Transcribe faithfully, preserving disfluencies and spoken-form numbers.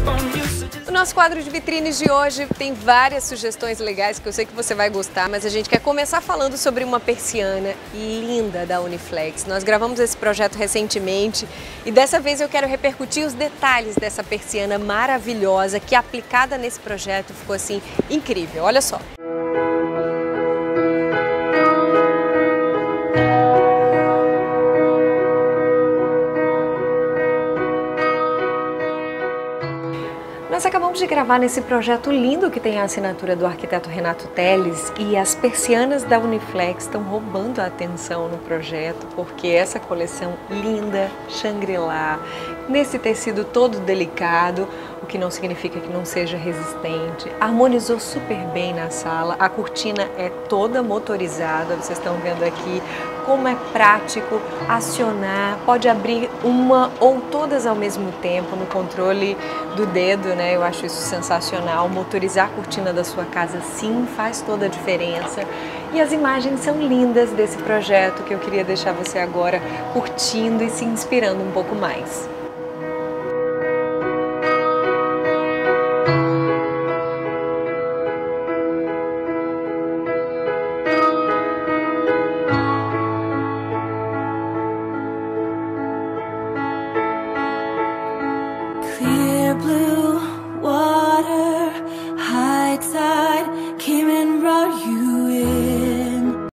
O nosso quadro de vitrines de hoje tem várias sugestões legais que eu sei que você vai gostar, mas a gente quer começar falando sobre uma persiana linda da Uniflex. Nós gravamos esse projeto recentemente e dessa vez eu quero repercutir os detalhes dessa persiana maravilhosa que aplicada nesse projeto ficou assim incrível. Olha só. Nós acabamos de gravar nesse projeto lindo que tem a assinatura do arquiteto Renato Teles e as persianas da Uniflex estão roubando a atenção no projeto porque essa coleção linda, Shangri-La, nesse tecido todo delicado, o que não significa que não seja resistente, harmonizou super bem na sala, a cortina é toda motorizada, vocês estão vendo aqui como é prático acionar, pode abrir uma ou todas ao mesmo tempo no controle do dedo, né? Eu acho isso sensacional. Motorizar a cortina da sua casa sim faz toda a diferença. E as imagens são lindas desse projeto que eu queria deixar você agora curtindo e se inspirando um pouco mais. Clear blue